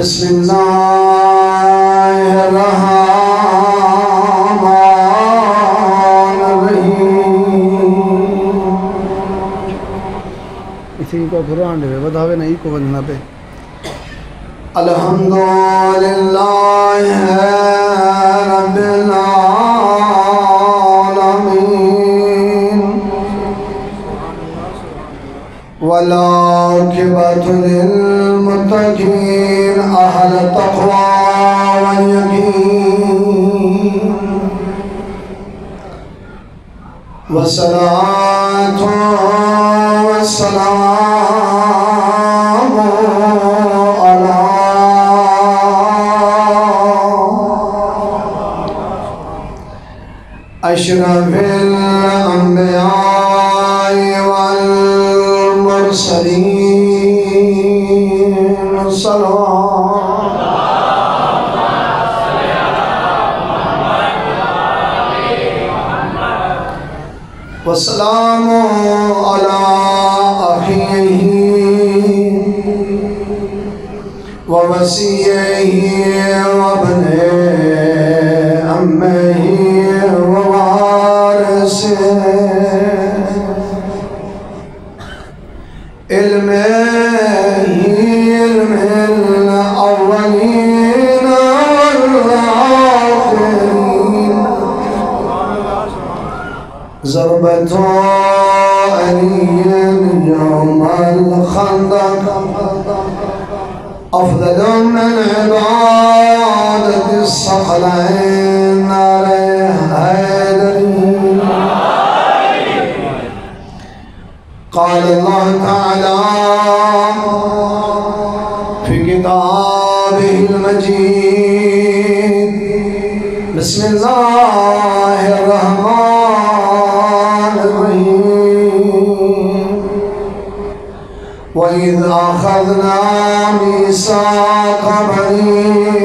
بسم اللہ الرحمن الرحیم. اسی کو قرآن دے بدھاوے نہیں کو بندنا پہ. الحمدللہ رب العالمین والعاقبۃ للمتقین اہل التقوی والیقین والصلاۃ والسلام علی اشرف الانبیاء والمرسلین صلوات والسلام علی اخیہ ووصیہ وابن عمہ علم الاولین والآخرین ضربت علی یوم الخندق افضل من عبادت الثقلین قال اللہ تعالی فی کتابہ المجید بسم اللہ الرحمن الرحیم وَإِذْ أَخَذْنَا مِيثَاقَ بَنِي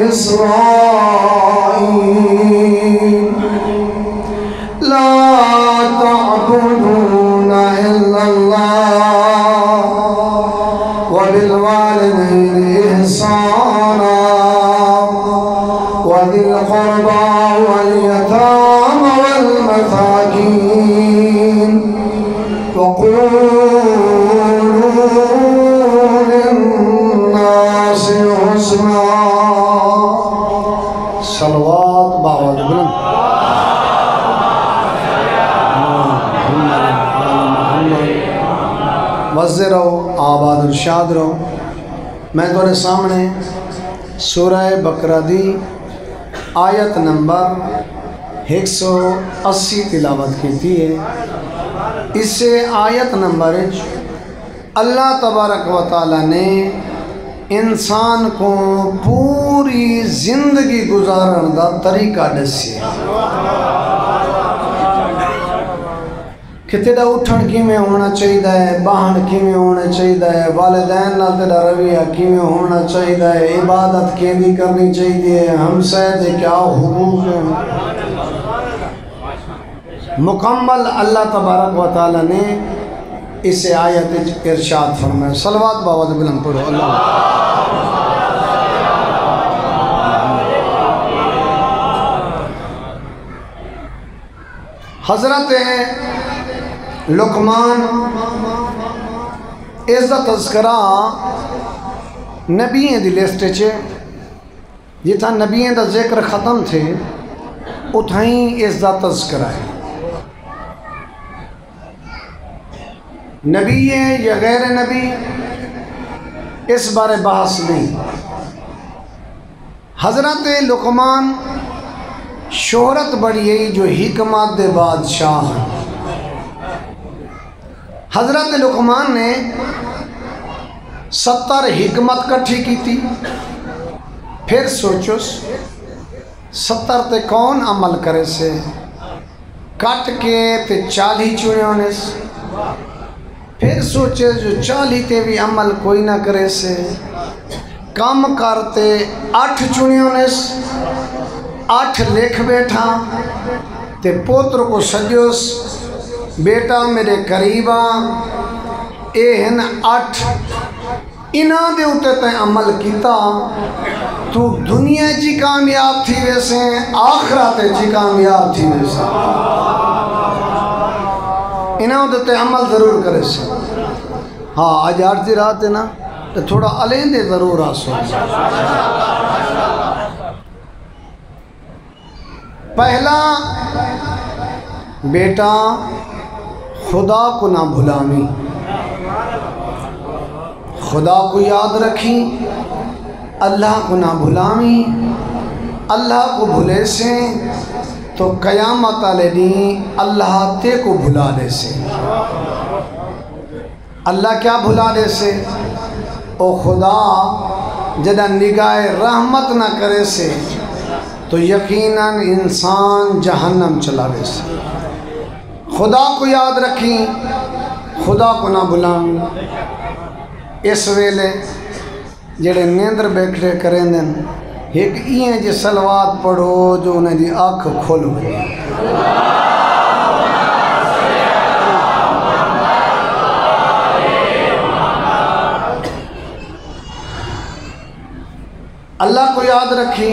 إِسْرَائِيلَ لَا تَعْبُدُونَ إِلَّا اللَّهَ وَبِالْوَالِدَيْنِ إِحْسَانًا وَذِي الْقُرْبَى وَالْيَتَامَى وَالْمَسَاكِينِ وَقُولُوا لِلنَّاسِ حُسْنًا. صلوات باوجھ بلند. وزر رہو آباد ارشاد رہو. میں تھوڑے سامنے سورہ بقرہ دی آیت نمبر 180 تلاوت کی ہے. اس سے آیت نمبر اللہ تبارک و تعالی نے انسان کو پوری زندگی گزارن دا طریقہ دسی کہ تیرا اٹھن کی میں ہونا چاہیے ہے، باہن کی میں ہونا چاہیے ہے، والدین نال تیرا رویہ کی میں ہونا چاہیے ہے، عبادت کی بھی کرنی چاہیے ہے، ہمسائے دے کیا حقوق ہیں. مکمل اللہ تبارک و تعالی نے اس آیت ارشاد فرمایا. صلوات باوجھ بلند پڑھو. اللہ حضرت لقمان اس دا تذکرہ نبییں دی لسٹ چھے جتھا نبییں دا ذکر ختم تھے اتھائیں اس دا تذکرہ ہے. نبی ہے یا غیر نبی اس بارے بحث نہیں. حضرت لقمان شہرت بڑی ہے جو حکمت دے بادشاہ ہیں. حضرت لقمان نے 70 حکمت کٹھی کی تھی. پھر سوچو 70 تے کون عمل کرے سے کٹ کے تے 40 چنے ہونے سے. پھر سوچے جو 40 تے بھی عمل کوئی نہ کرے سے کام کرتے 8 چنے ہونے سے 8 لکھ بیٹھا تے پوتر کو سجوس بیٹا میرے قریبا اے ہن 8 انہاں دے اتے تے عمل کیتا تو دنیا جی کامیاب تھی ویسے آخرت جی کامیاب تھی ویسے انہاں دے تے عمل ضرور کرے سے ہاں آج آج دی رات ہے نا تو تھوڑا علیندے ضرور آسو پہلا بیٹا خدا کو نہ بھلامی خدا کو یاد رکھی اللہ کو نہ بھلامی اللہ کو بھلے سے تو قیامت علیہ دین اللہ تے کو بھلا دے سے اللہ کیا بھلا دے سے او خدا جدہ نگاہ رحمت نہ کرے سے تو یقیناً انسان جہنم چلا دے سے خدا کو یاد رکھی خدا کو نہ بھلامی اس ویلے جڑے نیندر بیٹھے کریں دن ایک ایئے جی سلوات پڑھو جو انہیں دی آنکھ کھولو اللہ کو یاد رکھی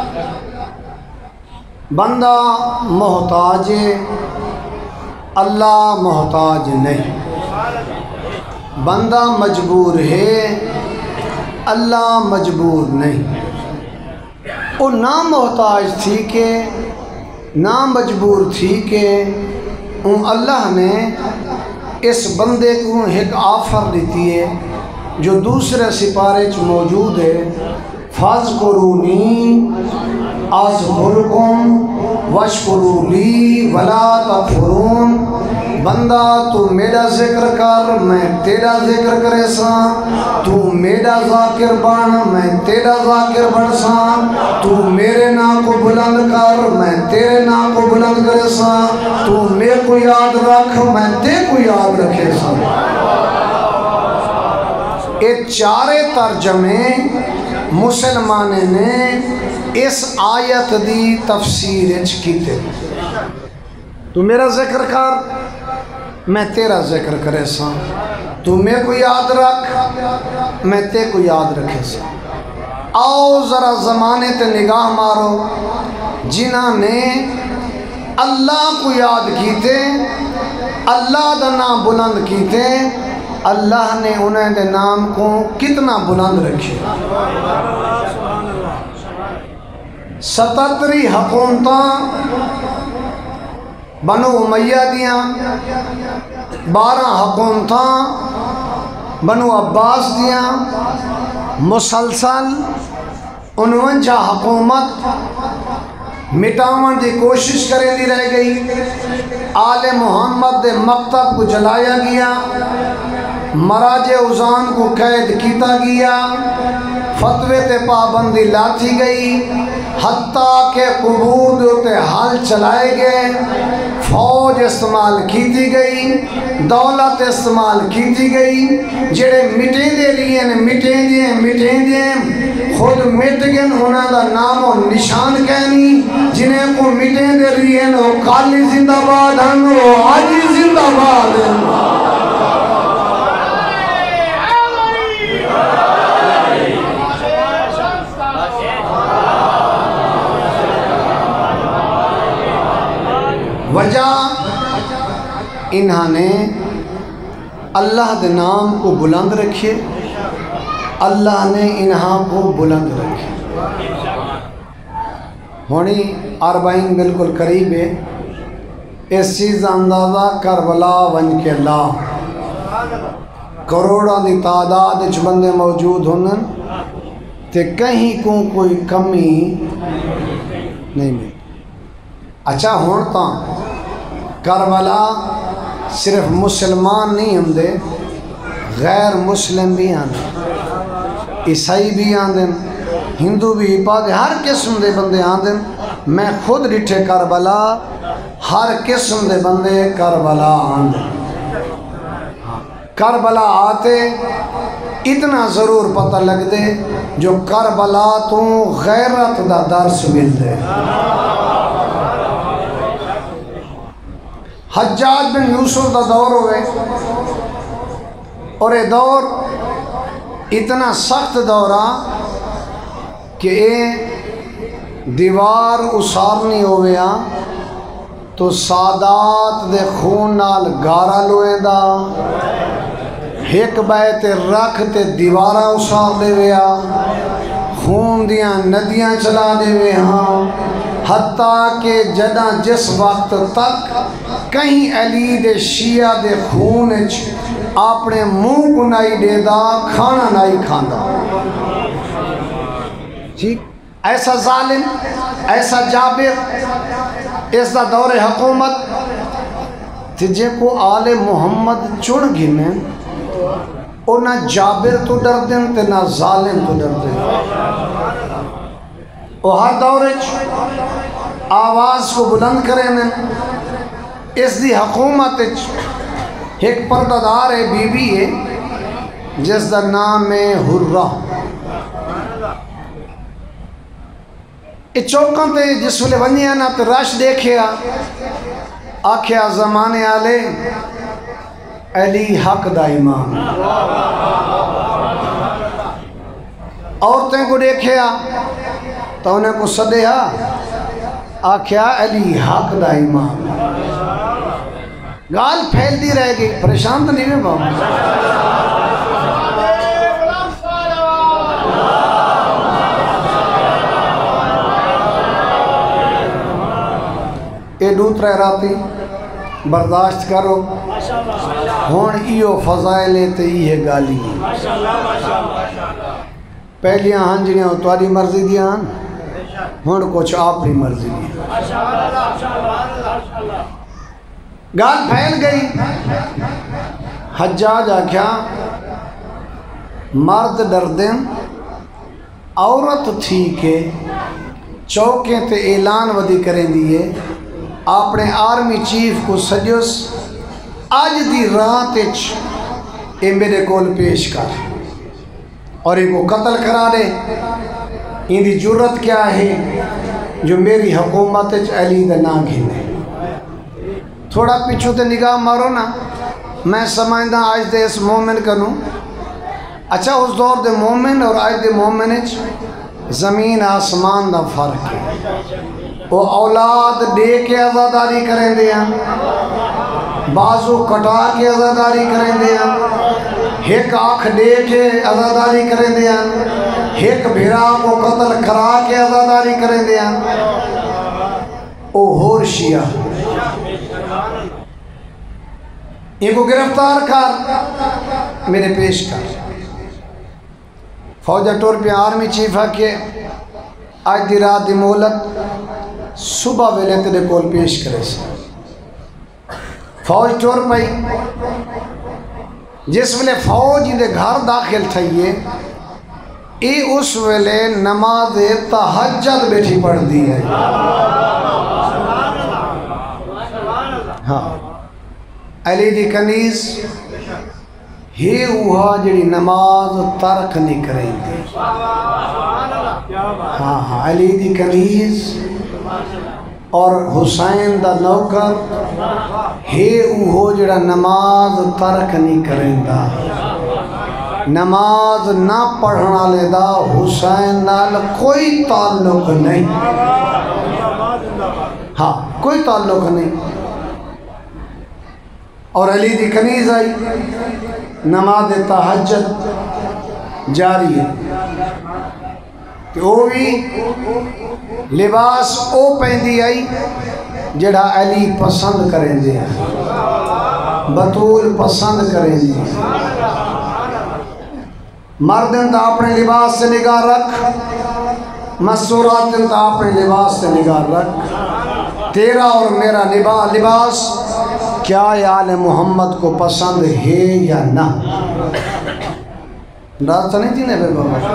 بندہ محتاج ہے اللہ محتاج نہیں بندہ مجبور ہے اللہ مجبور نہیں وہ نہ محتاج تھی کہ نہ مجبور تھی کہ اللہ نے اس بندے کو ایک آفر دیتی ہے جو دوسرے سپارے چ موجود ہے فَاذْكُرُونِي أَذْكُرْكُمْ وَاشْكُرُوا لِي وَلَا تَكْفُرُونَ بندہ تو میرا ذکر کر میں تیرا ذکر کرے ساں تو میرا ذاکر بن میں تیرا ذاکر بن ساں تو میرے نام کو بلند کر میں تیرے نام کو بلند کرے ساں تو میرے کو یاد رکھ میں تے کو یاد رکھے ساں یہ چارے ترجمے مسلمانے نے اس آیت دی تفسیر کیتے تو میرا ذکر کر میں تیرا ذکر کرے ساں تو میں کو یاد رکھ میں تے کو یاد رکھے ساں آؤ ذرا زمانے تے نگاہ مارو جنہاں نے اللہ کو یاد کیتے اللہ دا نام بلند کیتے اللہ نے انہیں دے نام کو کتنا بلند رکھے 77 حکومتاں بنو امیہ دیاں 12 حکومتاں بنو عباس دیاں مسلسل 49 حکومت مٹاون دی کوشش کریں دی رہ گئی آل محمد دے مکتب کو جلایا گیا مراج اوزان کو قید کیتا گیا فتوے تے پابندی لاتی گئی حتیٰ کہ قبور دوتے حال چلائے گئے فوج استعمال کیتی گئی دولت استعمال کیتی گئی جڑے مٹیں دے لیے مٹیں دیں خود مٹ گئے انہوں دا نام و نشان کہنی جنہیں کو مٹیں دے لیے وہ کالی زندہ باد ہم وہ آجی زندہ باد ہیں وجہ انہاں نے اللہ دے نام کو بلند رکھے اللہ نے انہاں کو بلند رکھے ہونی 40 بالکل قریب ہے اس چیز اندازہ کربلا ون کے اللہ کروڑوں دی تعداد اچھ بندے موجود ہونے تے کہیں کو کوئی کمی نہیں ملی اچھا ہونتا کربلا صرف مسلمان نہیں ہم دے غیر مسلم بھی آندے عیسائی بھی آندے ہندو بھی پاک ہر قسم دے بندے آندے میں خود ڈٹھے کربلا ہر قسم دے بندے کربلا آندے کربلا آتے اتنا ضرور پتہ لگ دے جو کربلا تو غیرت دا درس مل دے حجاج بن یوسف دا دور ہوئے اور یہ دور اتنا سخت دورہ کہ اے دیوار اسارنی ہویا تو سادات دے خون نال گارا لوئے دا ایک بیت رکھ تے دیوارہ اسار دے ویا خون دیاں ندیاں چلا دے وے ہاں حتیٰ کہ جدہ جس وقت تک کہیں علی دے شیعہ دے خون اپنے منہ کو نائی دے دا کھانا نائی کھانا ٹھیک ایسا ظالم ایسا جابر اس دا دور حکومت تجھے کو آل محمد چن گھنے اور نہ جابر تو ڈر دیں تے نہ ظالم تو ڈر دیں اور ہر دور آواز کو بلند کریں اس دی حکومت ایک پردہ دار ہے بی بی ہے جس دا نام ہے حرہ چوکاں تے جس ویلے ونیا نا تے رش دیکھیا آکھیا زمانے آلے علی حق دا امام عورتیں کو دیکھیا تو انہیں کو صدیا آکھیا علی حق دا امام گال پھیل دی رہ گئی پریشان تو نہیں میں باؤں اے دوترے راتی برداشت کرو ہون ایو فضائلیں تے یہ گالی پہلیاں ہنجنیاں تاری مرضی دیاں ہون کچھ آپ بھی مرضی دیاں گال پھیل گئی حجاج آکھیا مرد ڈردیں عورت تھی کہ چوکیں تے اعلان ودی کریں دیئے اپنے آرمی چیف کو سجوس آج دی رات اے میرے کول پیش کر اور ان کو قتل کرا دے ان دی جرت کیا ہے جو میری حکومت علی دا نام گھنے تھوڑا پیچھو تے نگاہ مارو نا میں سمجھدا آج دے اس مومن کنوں اچھا اس دور دے مومن اور آج دے مومن زمین آسمان دا فرق ہے وہ اولاد دے کے عزاداری کریں دے ہیں بازو کٹا کے عزاداری کریں دے ہیں ایک آنکھ دے کے عزاداری کریں دے ہیں ایک بھیرا کو قتل کرا کے عزاداری کریں دے ہیں او ہور شیعہ ان کو گرفتار کر میرے پیش کر فوجہ ٹور پہ آرمی چیفہ کے آج دی رات دی مولت صبح ویلے تیرے کول پیش کرے سے فوج ٹور پئی جس ویلے فوج دے گھر داخل تھئیے ای اس ویلے نماز تہجد بیٹھی پڑھ دی ہے ہاں علی دی کنیز ہی اوہا جڑی نماز ترک نہیں کریں گے ہاں علی دی کنیز اور حسین دا نوکر ہے اوہو جڑا نماز ترک نہیں کریں دا نماز نہ پڑھنا لے دا حسین نال کوئی تعلق نہیں ہاں کوئی تعلق نہیں اور علی دی کنیز آئی نماز تہجد جاری ہے کہ وہ بھی لباس او پہندی آئی جڑا علی پسند کریں دے بطول پسند کریں دے مردن تا اپنے لباس سے نگاہ رکھ مسوراتن تا اپنے لباس سے نگاہ رکھ تیرا اور میرا لباس کیا آل محمد کو پسند ہے یا نہ راستہ نہیں تھی بے بابا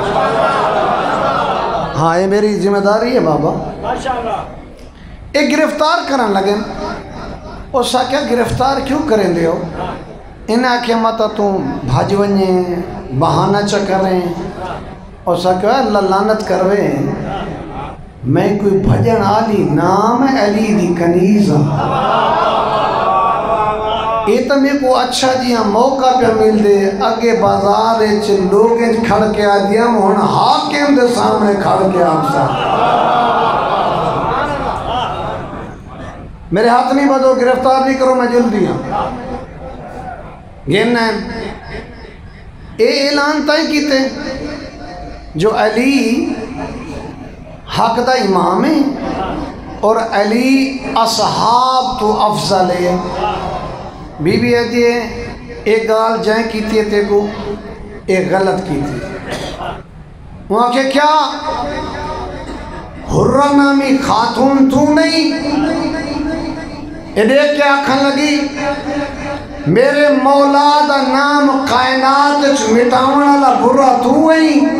ہاں یہ میری ذمہ داری ہے بابا ایک گرفتار کرن لگے اس سے کیا گرفتار کیوں کریں دے ہو انہیں کیا مطا تم بھاج ونجیں بہانہ چکریں اس سے کیا اللہ لعنت کروے میں کوئی بھجن آلی نام علی دی کنیز یہ تو میرے کو اچھا جی موقع پہ مل دے اگے بازار لوگ کھڑ کے آ دیا ہوں حاکم دے سامنے کھڑ کے آپ سا میرے ہاتھ نہیں بدو گرفتار نہیں کرو میں جلدی ہوں گیمنا ہے اے اعلان تائیں کیتے جو علی حق دا امام ہے اور علی اصحاب تو افضل ہے بی بی ہے ایک گال جائیں کیتی ہے تے کو ایک غلط کیتی وہاں کہ کیا حرہ نامی خاتون تو نہیں یہ دیکھ کے آنکھیں لگی میرے مولا دا نام کائنات مٹاون والا برا تو نہیں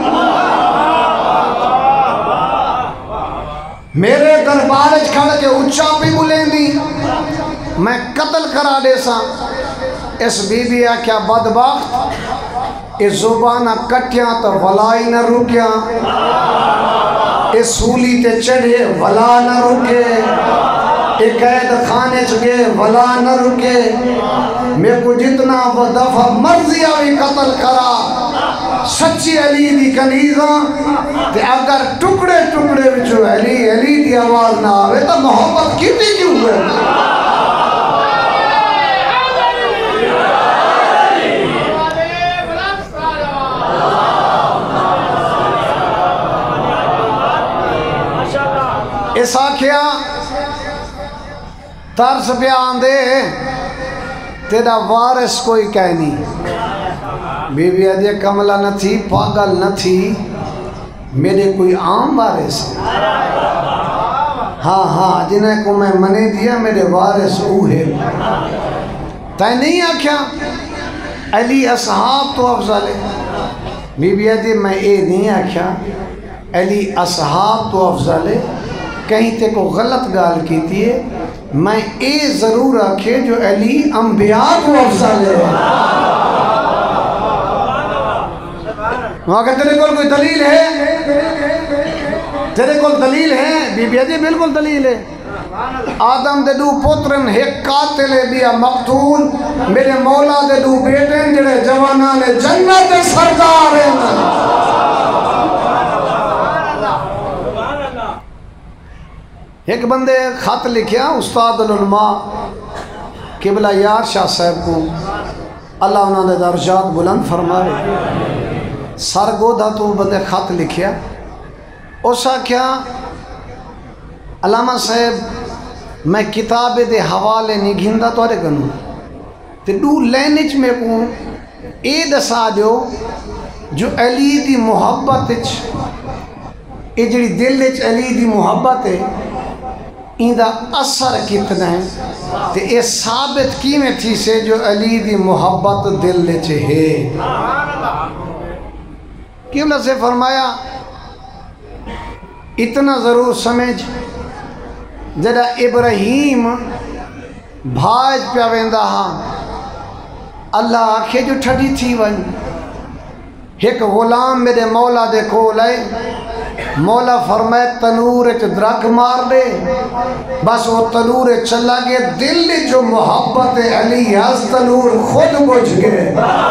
میرے دربار کھڑ کے اچھا بھی بولیں دی میں قتل کرا دے سا اس بی بی کیا بدبخت اس زبانہ کٹیاں تو ولائی نہ رکیا اس سولی تے چڑھے ولا نہ رکے ایک قید خانے چگے ولا نہ رکے میں کو جتنا وہ دفعہ مرضی آوی قتل کرا سچی علی دی کنیزاں تے اگر ٹکڑے ٹکڑے بچو علی دی آواز نہ آوے تو محبت کیتی کیوں ہے اس آکھیا ترس پہ آندے تیرا وارث کوئی کہنی بی بی آدھے کملہ نہ تھی پاگل نہ تھی میرے کوئی عام وارث ہے ہاں جنہیں کو میں منی دیا میرے وارث اوہے تائیں نہیں آکھیا علی اصحاب تو افضل ہے بی بی آدھے میں اے نہیں آکھیا علی اصحاب تو افضل ہے کہیں تے کو غلط گال کیتی ہے میں اے ضرور آکھے جو علی انبیاء کو افضل ہے وہاں کہ تیرے کول کوئی دلیل ہے تیرے کول دلیل ہے بی بی جی بالکل دلیل ہے آدم دے دو پترن ایک قاتل بیا مقتول میرے مولا دے دو بیٹن جڑے جوانان جنت سردار ہیں ایک بندے خط لکھیا استاد العلماء قبلہ یار شاہ صاحب کو اللہ انہوں نے درجات بلند فرمائے سرگودہ تو بندے خط لکھیا اسا کیا علامہ صاحب میں کتاب دے حوالے نہیں گھندہ تو آرے گنوں تے دو لینچ میں کو اے دسا دیو جو علی دی محبت اے جڑی دل اچ علی دی محبت ہے این دا اثر کتنا ہے تے اے ثابت کی میں تھی سے جو علی دی محبت دل لے چھے قبلہ سے فرمایا اتنا ضرور سمجھ جدہ ابراہیم بھاج پیا ویندہ ہاں اللہ آکھے جو ٹھڑی تھی ون ایک غلام میرے مولا دے کھول آئے مولا فرمائے تنور درک مار دے بس وہ تنور چلا گئے دل جو محبت علی از تنور خود بجھ گئے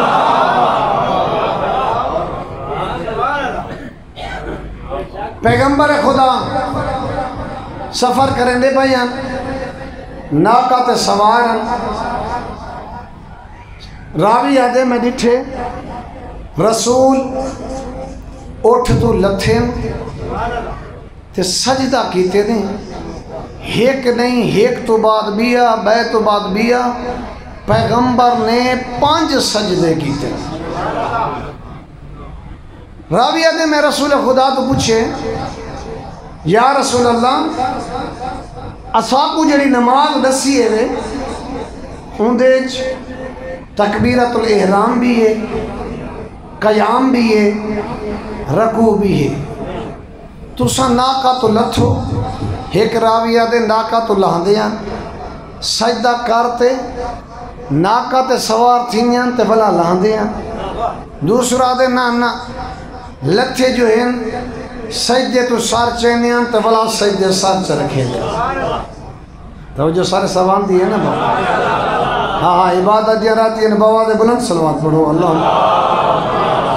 پیغمبر خدا سفر کریں دے بھائیان ناکہ تے سوارن راوی آدھے میں ڈٹھے رسول اٹھ تو لتھیں تے سجدہ کیتے دیں ایک نہیں ایک تو بعد بیا بے تو بعد بیا پیغمبر نے 5 سجدے کیتے راویہ دے میں رسول خدا تو پوچھے یا رسول اللہ اصحاب کو جڑی نماز دسی ہے وے اندیج تکبیرت الاحرام بھی ہے قیام بھی ہے رکوع بھی ہے تو سا ناکہ تو لتھو ایک راویہ دے ناکہ تو لہندیاں سجدہ کرتے ناکہ تے سوار تھینیاں تے بلا لہندیاں دوسرا دے نانا لتھے جو ہیں سجدے تو سار چینیاں تے بلا سجدے سار چرکھے دے تو جو سارے سوان دی ہے نا ہاں عبادت دیا رہتی ہے بواد بلند صلوات پڑھو اللہ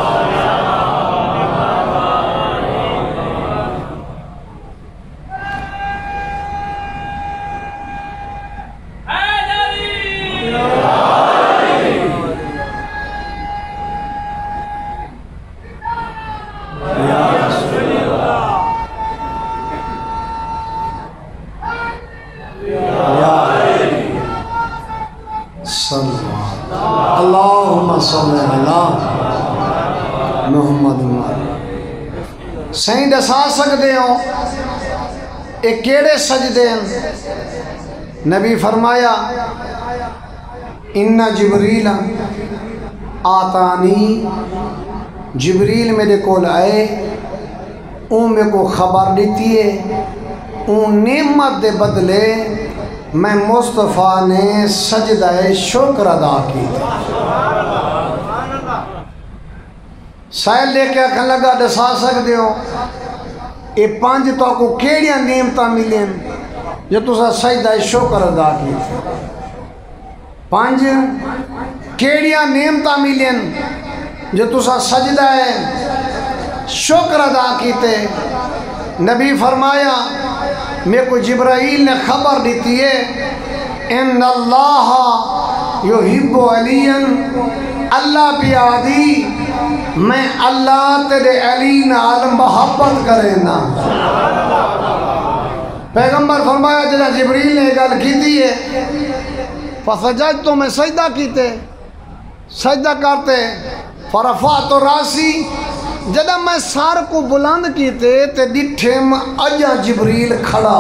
اللہم صلی اللہ محمد سہیں دسا سکتے ہو ایک کیڑے سجدے ہیں نبی فرمایا ان جبریل آتانی جبریل میرے کول آئے اون میں کو خبر دیتی ہے اون نعمت دے بدلے میں مصطفیٰ نے سجدہ شکر ادا کی سائل لے کے اکھن لگا دسا سکتے ہو اے پانچ تو کو کیڑیاں نعمتاں ملیں جو تسا سجدہ شکر ادا کی پانچ کیڑیاں نعمتاں ملیں جو تسا سجدہ شکر ادا کیتے نبی فرمایا میں کو جبرائیل نے خبر دیتی ہے ان اللہ یحب علی اللہ پیادی میں اللہ تیرے علی نال محبت کرے نا پیغمبر فرمایا جنہا جبریل نے گل کی ہے فسجد تو میں سجدہ کیتے سجدہ کرتے فرفعت راسی جدہ میں سار کو بلند کیتے تے ڈٹھے اجا جبریل کھڑا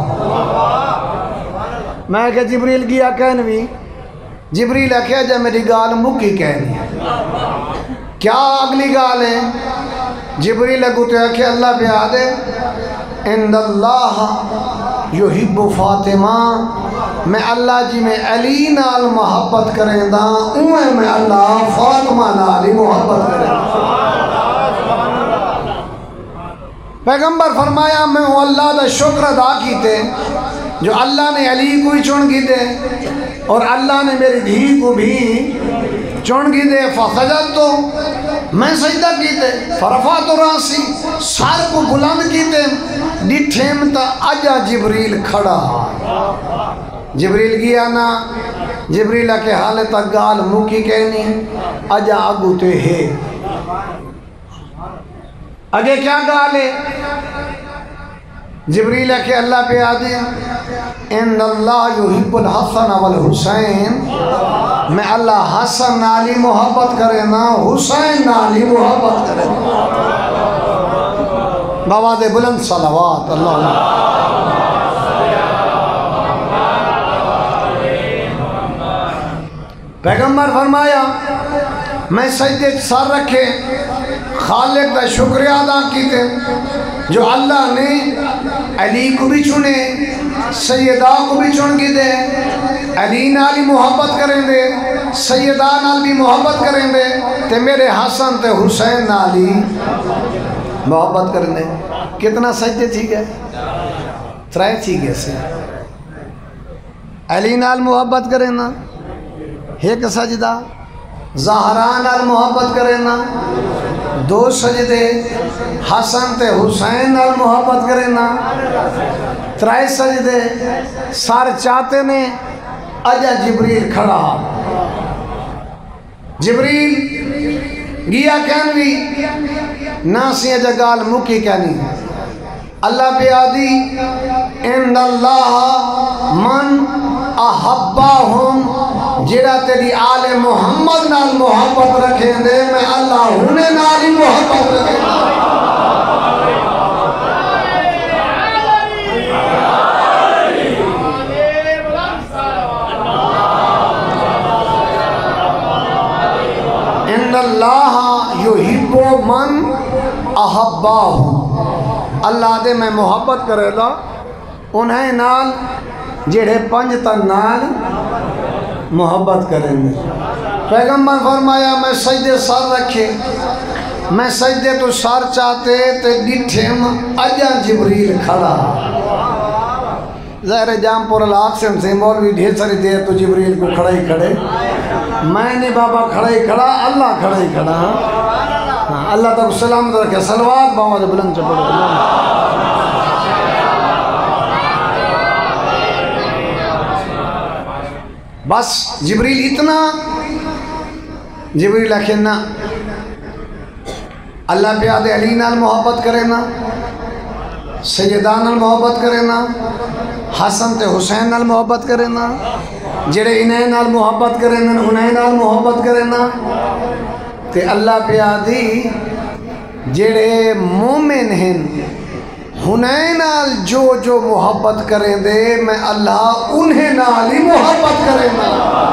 میں کہ جبریل گیا کہنوی جبریل کہا جا میری گال مکی کہنی کیا اگلی گال ہے جبریل گوتے کہ اللہ بیادے ان اللہ یحب فاطمہ میں اللہ جی میں علی نال محبت کریں دا اوہ میں اللہ فاطمہ نالی محبت کریں دا پیغمبر فرمایا میں اللہ دا شکر ادا کیتے جو اللہ نے علی کو ہی چون کی دے اور اللہ نے میری دھی کو بھی چون کی دے فسجد تو میں سجدہ کیتے فرفعت راسی سار کو بلند کیتے ڈٹھیم تا اجا جبریل کھڑا جبریل گیا نا جبریل کے حالت گال مکی کہنی اجا اگو تے ہے آگے کیا گال ہے جبریل کہ اللہ پہ آدھی ان اللہ یحب الحسن والحسین میں اللہ حسن نالی محبت کرے نا حسین نالی محبت کرے بواد بلند صلوات اللہ پیغمبر فرمایا میں سجدے سر رکھے خالق دا شکریہ ادا کیتے جو اللہ نے علی کو بھی چنے سیدہ کو بھی چن کی دے علی نالی محبت کریں دے سیدہ نال بھی محبت کریں دے تے میرے حسن تے حسین نالی محبت کریں دے کتنا سجدے تھی گئے ترائے تھی گئے سے علی نال محبت کریں نا ایک سجدہ زہران نال محبت کریں نا دو سجدے حسن تے حسین نال محبت کریں نا ترائے سجدے سار چاہتے نے اجا جبریل کھڑا جبریل گیا کہنوی ناسی اجا گال مکی کہنی اللہ پہ آدھی ان اللہ من احباہم جڑا تیری آل محمد نال محبت رکھیں دے میں اللہ ہونے نال محبت رکھیں دے ان اللہ یحب من احباہم اللہ دے میں محبت کرے لا انہیں نال جڑے پنج تن نال محبت کریں گے پیغمبر فرمایا میں سجدے سر رکھے میں سجدے تو سر چاہتے تے ڈٹھے اجا جبریل کھڑا ظاہر جام پور الحاق سے مولوی ڈھیر ساری دیر تو جبریل کو کھڑا ہی کھڑے، میں نے بابا کھڑا ہی کھڑا، اللہ کھڑا ہی کھڑا. ہاں اللہ تک سلامت رکھے. صلوات باوا جو بلند چپڑ. بس جبریل اتنا، جبریل آخنا اللہ پیاد علی نال محبت کرے نا، سیدان نال محبت کرے نا، حسن تے حسین نال محبت کرے نا، جڑے انہیں نال محبت کرے نا انہیں نال محبت کرے نا. تے اللہ پیادی جڑے مومن ہیں انہیں نال جو محبت کریں دے میں اللہ انہیں نال ہی محبت کرے نا.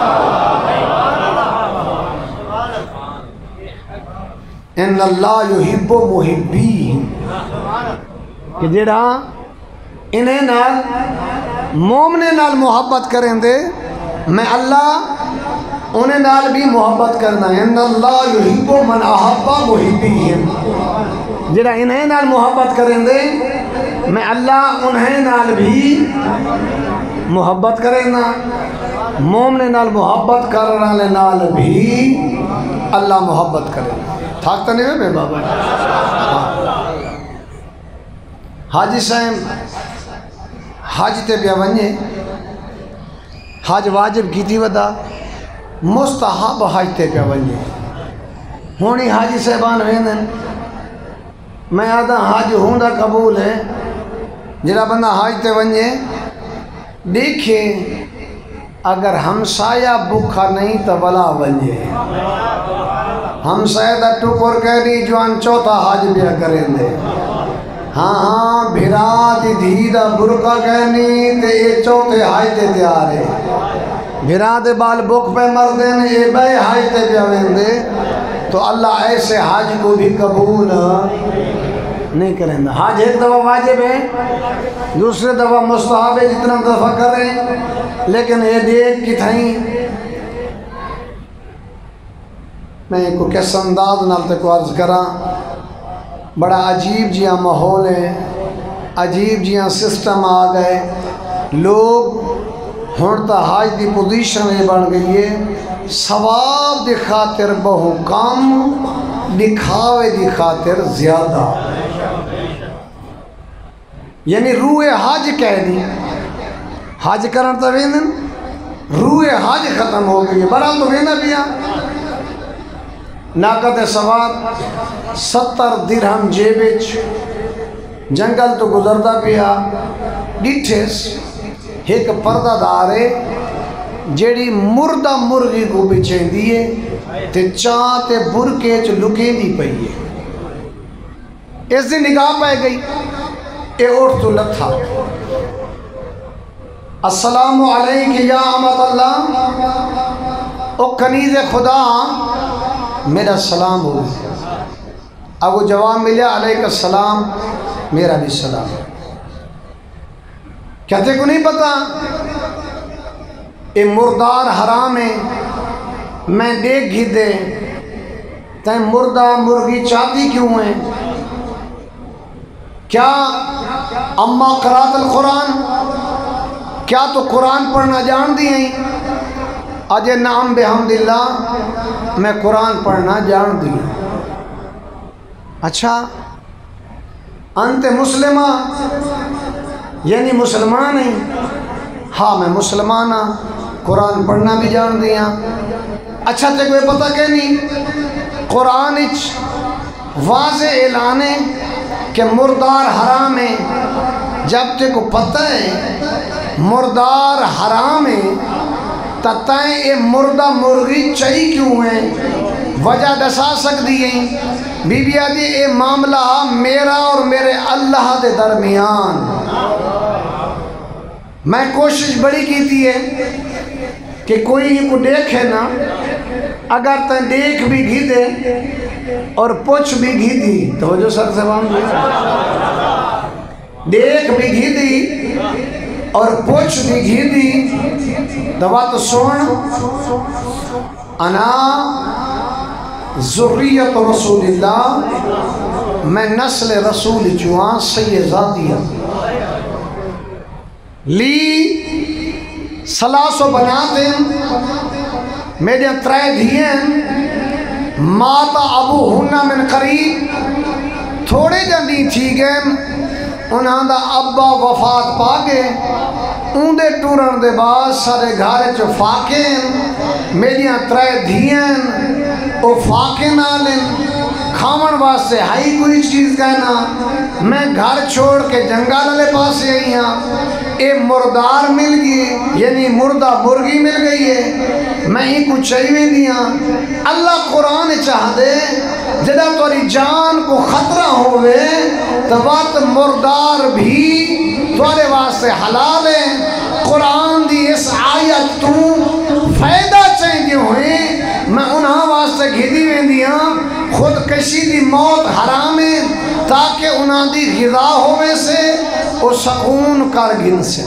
ان اللہ یحب محبین، کہ جڑا انہیں نال مومنے نال محبت کریں دے میں اللہ انہیں نال بھی محبت کرنا. ان اللہ یحب من احب محبین، جڑا انہیں نال محبت کریں دے میں اللہ انہیں نال بھی محبت کرنا. مومنے نال محبت کرنے نال بھی اللہ محبت کرے. تھاکتا نہیں ہے بابا. حاجی صاحب حج تے پیا ونجے، حج واجب کیتی ودا، مستحب حج تے پیا ونجے. ہونی حاجی صاحبان ویندن، میں آدھا حج ہوندا قبول ہے. جڑا بندہ حج تے ونجے دیکھے اگر ہمسایہ بکھا نہیں تو بلا ونجے. ہمسایہ دا ٹکر کہنی جوان چوتھا حج بیا کریں دے. ہاں بھرا دی دھی دا برقع کہنی تے اے چوتھے حج تے تیار ہے. بھرا دے بال بک پہ مر دین اے بے حج تے بیا ویندے. تو اللہ ایسے حج کو بھی قبول نہیں کریں دا. حج ایک دفعہ واجب ہے، دوسرے دفعہ مستحب ہے جتنا دفعہ کریں، لیکن یہ دیکھ کی تھائیں میں کو کس انداز نال تے کو عرض کراں. بڑا عجیب جیاں ماحول ہے، عجیب جیاں سسٹم آ گئے. لوگ ہون تا حج دی پوزیشن یہ بن گئی ہے ثواب دی خاطر بہو کم، دکھاوے دی خاطر زیادہ. یعنی روح حج کہہ دی، حج کرن تا ویندن روح حج ختم ہو گئی. برحال تو ویندہ بیا ناقت سوار 70 درہم جیبچ جنگل تو گزردہ پیا ڈیٹھیس ایک پردہ دارے جیڑی مردہ مرغی کو بچیں دیئے تے چاہتے برکے چ لکیں دی پئیے. اس دن نگاہ پہ گئی اے اٹھ تو لتھا، السلام علیک یا امت اللہ. او کنیز خدا میرا سلام ہو گیا. اب وہ جواب ملیا علیک السلام، میرا بھی سلام. کہتے کو نہیں پتا اے مردار حرام ہے، میں دیکھ گھی دے تین مردہ مرغی چاہتی کیوں ہیں؟ کیا اما قرات القرآن، کیا تو قرآن پڑھنا جان دی ہیں؟ اجے نام بحمداللہ میں قرآن پڑھنا جان دی. اچھا انت مسلمہ یعنی مسلمان ہیں؟ ہاں میں مسلمان ہاں، قرآن پڑھنا بھی جان دیا. اچھا تے کوئی پتہ کہ نہیں قرآن اچ واضح اعلان ہے کہ مردار حرام ہے. جب تے کو پتہ ہے مردار حرام ہے تتائیں اے مردہ مرغی چاہی کیوں ہیں؟ وجہ دسا سکتی ہیں. بی بی آدھی اے معاملہ میرا اور میرے اللہ دے درمیان. میں کوشش بڑی کی ہے کہ کوئی کو دیکھے نا، اگر تن دیکھ بھی گھی دے اور پوچھ بھی گھی دی تو جو سر سے بام دی، دیکھ بھی گھی دی اور پوچھ بھی گھی دی دوا تو سون انا ذریت رسول اللہ، میں نسل رسول چوان سید ذاتیہ. لی سلاسو بناتے میرے ترے دھیئن ماتا ابو ہنہ من قریب تھوڑے جنی تھی گئے انہاں دا ابا وفات پا گئے اندے ٹورن دے بعد سارے گھارے چو فاقین میریاں ترے دھیئن او فاقین آلن کھامن واسطے ہائی کوئی چیز کہنا میں گھر چھوڑ کے جنگال لے پاسے آئی ہاں اے مردار مل گئی یعنی مردہ مرگی مل گئی ہے میں ہی کچھ چاہیے دیا اللہ قرآن چاہ دے جدہ توری جان کو خطرہ ہوئے تو وقت مردار بھی توارے واسطے حلال ہے قرآن دی اس آیت تو فائدہ چاہیے ہوئے میں انہاں واسطے گھدی میں دیا خود کشی دی موت حرام ہے تاکہ انہاں دی غذا ہوئے سے اور سکون کارگن سے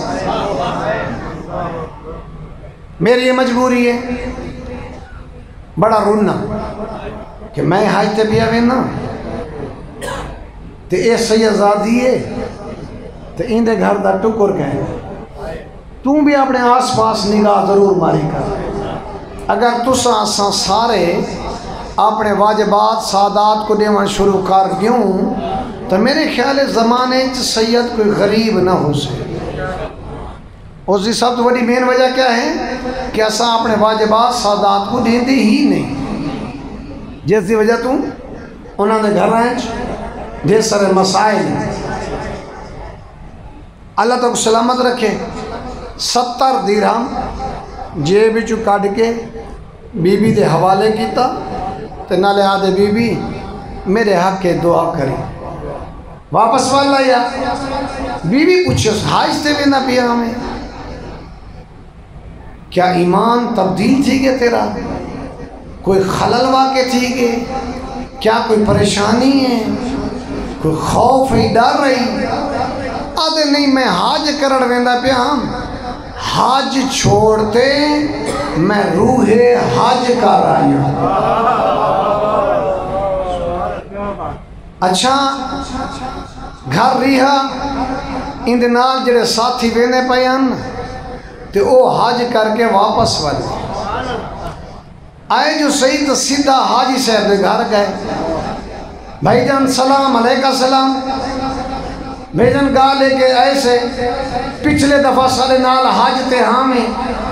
میری یہ مجبوری ہے بڑا رونا کہ میں حاجتے بھی آوے نا تے اے سیزادی ہے تے اندے گھر دا ٹکر کہے تم بھی اپنے آس پاس نگاہ ضرور ماری کر اگر تسا اساں سارے اپنے واجبات سعادات کو دیوان شروع کر دیوں تو میرے خیال زمانے سید کوئی غریب نہ ہو سے اس کی سب تو بڑی مین وجہ کیا ہے کہ اساں اپنے واجبات سعادات کو دیں دے ہی نہیں جس دی وجہ تم انہوں نے گھر رہے ڈھیر سارے مسائل اللہ تو سلامت رکھے 70 درہم جیب چو کاٹ کے بی بی دے حوالے کیتا تے نالے آدھے بی بی میرے حق کے دعا کریں واپس والا یا بی بی پوچھے حاجتے بھی نہ پیا ہمیں کیا ایمان تبدیل تھی گے تیرا کوئی خلل واقع تھی گے کیا کوئی پریشانی ہے کوئی خوف ہے ڈر رہی آدھے نہیں میں حاج کرڑ ویندہ پیا ہم حاج چھوڑتے میں روح حاج کر رہی ہوں اچھا گھر ریہا اندنال جڑے ساتھی وینے پیان تے او حاج کر کے واپس والے آئے جو سید سیدھا حاجی صاحب دے گھر گئے بھائی جان سلام علیکہ سلام بھائی جان گاہ لے کے ایسے پچھلے دفعہ سالے نال حاج تے ہامیں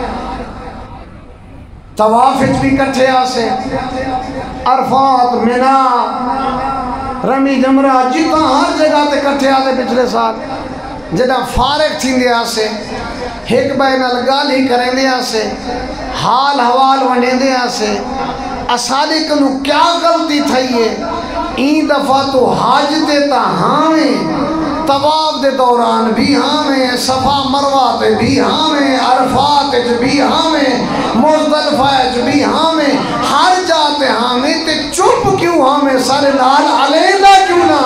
توافج بھی کٹھے آسے عرفات منا رمی جمرہ جتا ہر جگہ تے کٹھے آتے پچھلے سال جدہ فارغ تھی دے آسے ایک بین الگال ہی کریں دے آسے حال حوال ونڈے دے آسے اسالے کنو کیا غلطی تھائیے این دفعہ تو حاج دیتا ہامیں طواف دے دوران بھی ہامیں صفا مروہ تے بھی ہامیں عرفات بھی ہامیں مزدلفہ بھی ہامیں ہر جاتے ہامیں تے چپ کیوں ہامیں سارے لال علیدہ کیوں نہ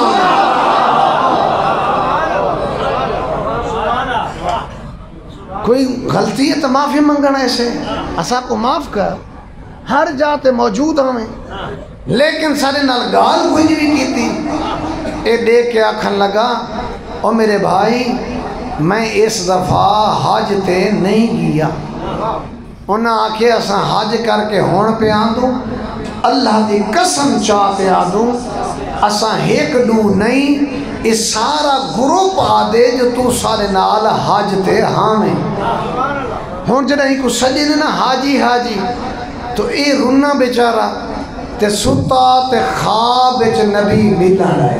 کوئی غلطی ہے تو معافی منگنا ایسے اسا کو معاف کر ہر جاتے موجود ہمیں لیکن سارے نال گال کوئی بھی کی تھی اے دیکھ کے آکھن لگا اور میرے بھائی میں اس دفعہ حج تے نہیں گیا انہاں آکھے اساں حج کر کے ہون پہ آندوں اللہ دی قسم چاہتے آدوں اساں ایک دو نہیں اس سارا گروپ آدے جو تو سارے نال حج تے ہامیں ہون جڑا ہی کو سجے نا حاجی حاجی تو اے رنا بیچارہ تے ستا تے خواب وچ نبی ملنا رہے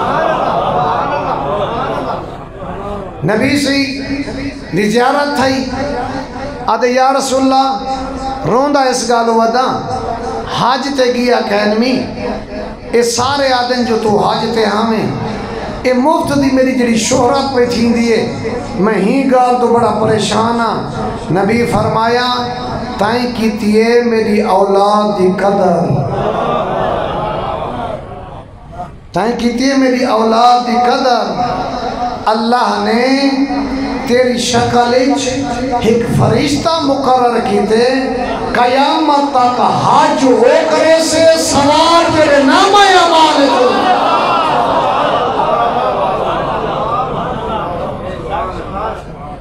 نبی سے زیارت تھئی آدھے یا رسول اللہ روندہ اس گالو ودا حاج تے گیا کہنمی اے سارے آدھن جو تو حاج تے ہمیں اے مفت دی میری جڑی شہرت پہ تھی دیئے میں ہی گال تو بڑا پریشانا نبی فرمایا تائیں کیتیے میری اولاد دی قدر تائیں کیتیے میری اولاد دی قدر اللہ نے تیری شکل ایک فرشتہ مقرر کیتے قیامت تک حج ہو کرے سے سوار تیرے نام اعمال کو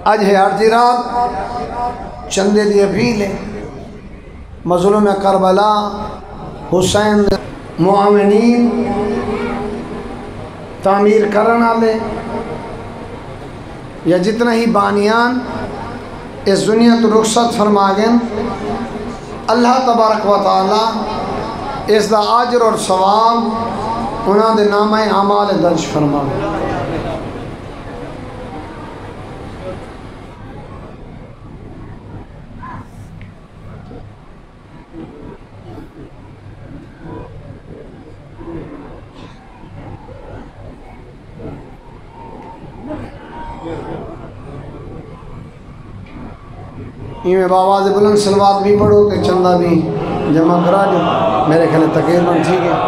اج ہے عرضی رات چندے دی اپیل ہے مظلوم کربلا حسین معاونین تعمیر کرن والے یا جتنا ہی بانیان اس دنیا تو رخصت فرما گئے اللہ تبارک و تعالی اس دا اجر اور ثواب انہاں دے نامہ اعمال درج فرما گئے. میں بآواز بلند صلوات بھی پڑھو تو چندہ بھی جمع کرا دو میرے خیال تقریباً ٹھیک ہے.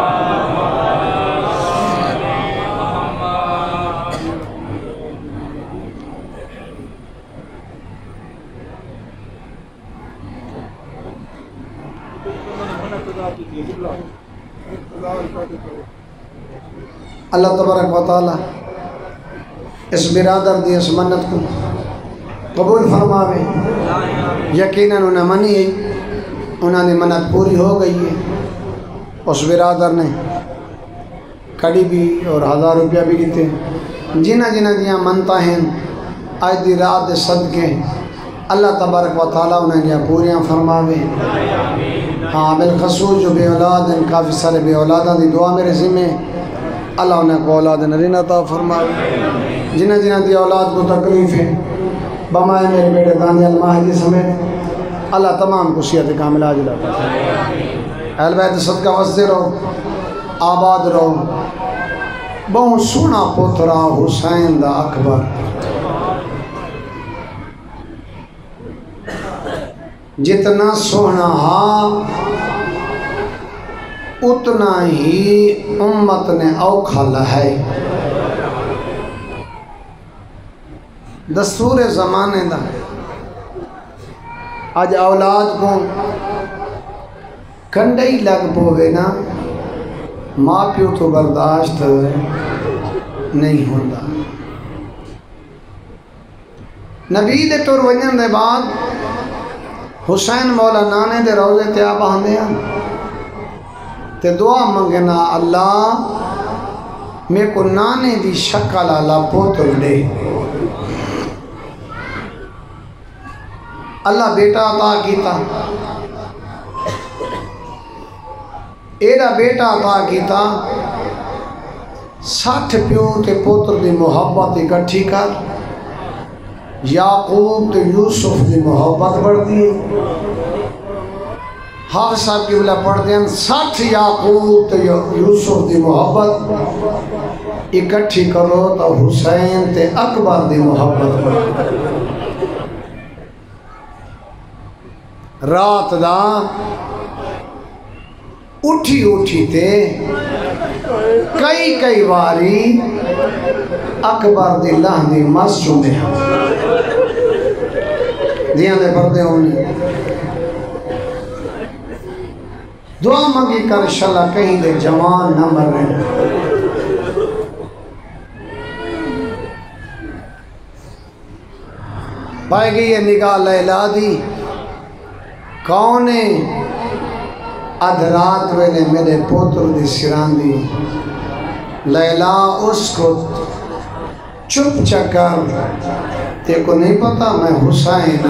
اللہ تبارک و تعالی اس برادر دی اس منت کو قبول فرماوے. یقیناً انہیں منی ہے انہوں نے منت پوری ہو گئی ہے. اس برادر نے کڑی بھی اور 1000 روپیہ بھی دیتے جنہ جنہ دیاں منتا ہیں آج دی رات دے صدقے اللہ تبارک و تعالیٰ انہیں دیا پوریاں فرماوے. ہاں بالخصوص جو بے اولاد ہیں کافی سارے بے اولاداں دی دعا میرے ذمہ اللہ انہیں کو اولاد نرین عطا فرماوے. جنہ جنہ دی اولاد کو تکلیف ہے بمائے میرے بیٹے دانیال ماہدی سمیت اللہ تمام کو صحت کاملہ عاجلہ عطا فرمائے. اہل بیت صدقہ وستے رہو آباد رہو. بہت سونا پوترا حسین دا اکبر جتنا سونا ہاں اتنا ہی امت نے اوکھا لہائے. دستور زمانے دا آج اولاد کو کنڈے ہی لگ پوے نا ماں پیو تو برداشت نہیں ہوتا. نبی دے ٹور ونجن دے بعد حسین مولا نانے دے روزے تے آپ آندے ہیں تے دعا منگنا اللہ میں کو نانے دی شکل اللہ پوتر دے. اللہ بیٹا عطا کیتا ایڈا بیٹا عطا کیتا 60 پیو تے پوتر دی محبت اکٹھی کر یعقوب تے یوسف دی محبت بڑھ دی. حافظ صاحب کی بلا پڑھ دیں 60 یعقوب تے یوسف دی محبت اکٹھی کرو تو حسین تے اکبر دی محبت بڑھ دی. رات دا اٹھی اٹھی تے کئی واری اکبر دی لہن دی مس چوندے ہیں دیاں دے پردے ہونے. دعا مانگی کر انشاءاللہ کہیں دے جوان نہ مر رہے. پائے گئی یہ نگاہ لیلا دی کونے ادھرات ویلے میرے پوتر دی سران دی. لیلا اس کو چپ چکر تے کو نہیں پتا میں حسین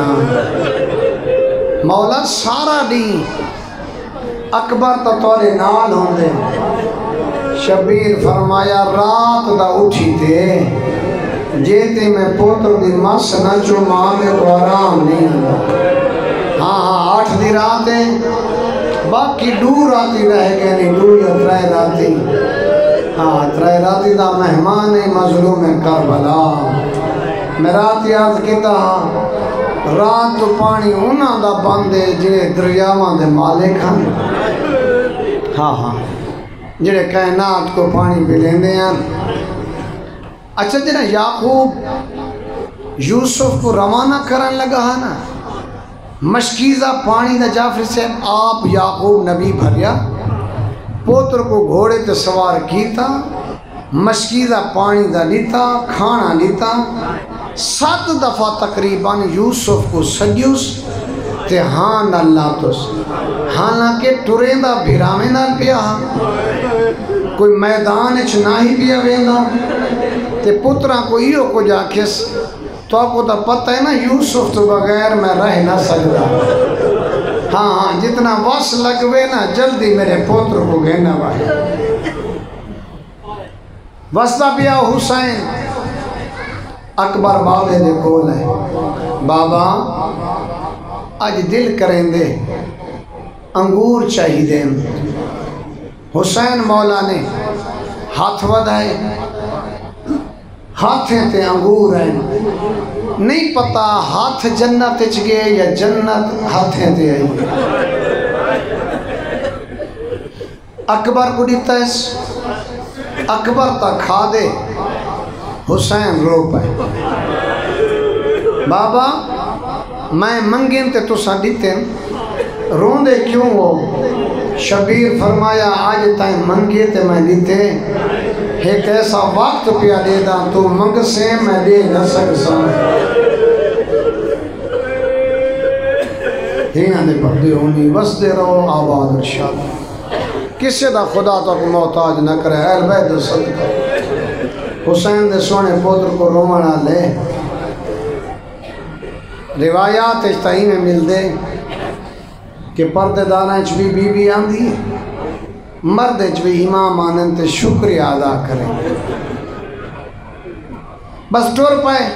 مولا سارا دی اکبر تا تورے نال ہوں دے. شبیر فرمایا رات دا اٹھی تے جیتے میں پوتر دی مس نہ چو ماں میں کو آرام نہیں ہوں. ہاں 8 دی رات ہے باقی دور راتی رہ گئے نہیں دور یا 3 راتی. ہاں 3 راتی دا مہمان مظلوم کربلا. میں رات یاد کیتا رات تو پانی انہاں دا باندے جنہیں دریاواں دے مالک ہیں. ہاں جنہیں کائنات کو پانی پہ لیندے ہیں. اچھا جنہیں یعقوب یوسف کو روانہ کرن لگا ہے نا مشکیزہ پانی دا جعفر سے آپ یعقوب نبی بھریا پوتر کو گھوڑے تے سوار کیتا مشکیزہ پانی دا لیتا کھانا لیتا 7 دفعہ تقریباً یوسف کو سجیوس تے ہاں اللہ توس حالانکہ ٹریں دا بھیراویں نال پیا کوئی میدان اچ نہ ہی پیا ویندا تے پتراں کو ایو کو جا کس تو آپ کو تو پتہ ہے نا یوسف تو بغیر میں رہ نہ سکتا ہاں جتنا وس لگوے نا جلدی میرے پوتر کو گھینا بھائی وسطہ پیا حسین اکبر بابے دے کول ہے بابا آج دل کریں دے انگور چاہی دیں حسین مولا نے ہاتھ ودائے ہاتھیں تے انگور ہیں نہیں پتا ہاتھ جنت اچ گئے یا جنت ہاتھیں تے آئی اکبر کو دیتا ہے اکبر تا کھا دے حسین رو پائے بابا میں منگیں تے تو سا دیتے رون دے کیوں ہو شبیر فرمایا آج تائیں منگے تے میں دیتے ایک ایسا وقت پیا دے دا تو منگ سے میں دے نہ سکسا ہیاں دے پردے ہونی بس دے رہو آباد ارشاد کسے دا خدا تو کو محتاج نہ کرے اہل بیت صدقہ حسین دے سونے پوتر کو رومانا لے روایات اجتائی میں مل دے کہ پردے دانا اچ بی آندھی مرد اچ بھی امام آنن تے شکریہ ادا کریں بس ٹور پائے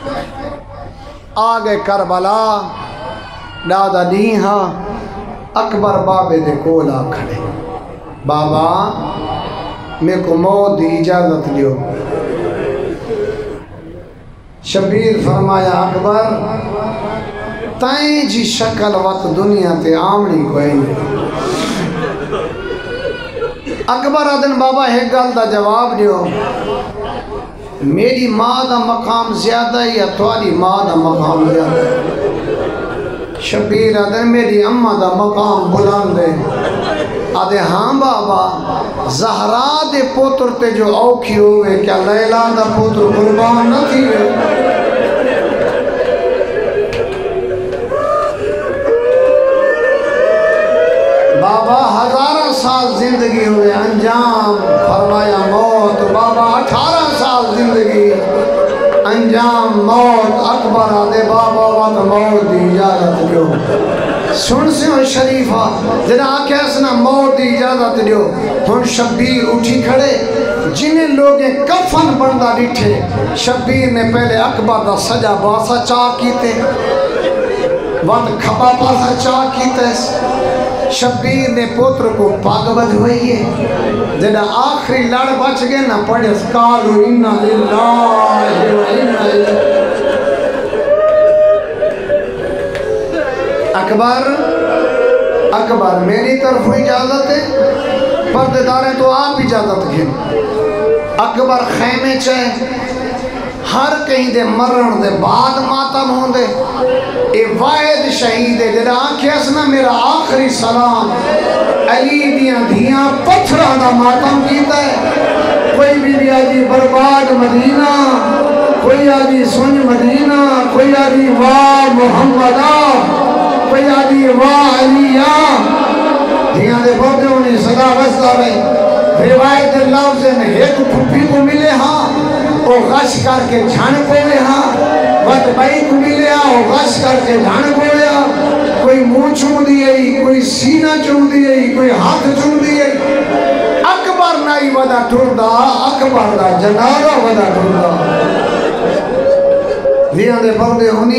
آگے کربلا دادا دیہا اکبر بابے دے کولا کھڑے بابا میں کو موت دی اجازت لیو شبیر فرمایا اکبر تائیں جی شکل وقت دنیا تے آمنی کوئی نہیں اکبر آدن بابا ایک گل دا جواب دیو میری ماں دا مقام زیادہ ہے یا توالی ماں دا مقام زیادہ ہے شبیر آدن میری اماں دا مقام بلند ہے آدھے ہاں بابا زہرا دے پوتر تے جو اوکھی ہوئے کیا لیلہ دا پوتر قربان نہ تھی بابا 1000 سال زندگی ہوئے انجام فرمایا موت بابا 18 سال زندگی انجام موت اکبر آدھے بابا وقت موت دی اجازت دیو سن سے ہوں شریفہ جنہا آکھے اسنا موت دی اجازت دیو ہن شبیر اٹھی کھڑے جنہیں لوگیں کفن بندہ ڈٹھے شبیر نے پہلے اکبر دا سجا باسا چاہ کیتے وقت کھپا پاسا چاہ کیتے شبیر نے پوتر کو پاگ بد ہوئی ہے جنہا آخری لڑ بچ گئے نہ پڑھے سکالو انہا للہ اکبر میری طرف اجازت ہے پردے داریں تو آپ اجازت گھن اکبر خیمے چاہے ہر کہیں دے مرن دے بعد ماتم ہوں دے اے واحد شہید ہے جنہا آنکھیں اسنا میرا آخری سلام علی دیاں دھیاں پتھرہ دا ماتم کیتا ہے کوئی بھی آجی برباد مدینہ کوئی آجی سنج مدینہ کوئی آجی واہ محمدہ کوئی آجی واہ علیہ دھیاں دے بہتے ہونی صدا وستہ رہی روایت لفظ نے ایک پھپی کو ملے ہاں وہ غش کر کے جھان پوے ہاں وقت بائی کو ملے ہاں وہ غش کر کے جھان پوے ہاں کوئی منہ چون دیئے کوئی سینہ چون دیئے کوئی ہاتھ چون دیئے اکبر نائی ودا ٹھردہ اکبر دا جنارہ ودا ٹھردہ دیاں دے پردے ہونی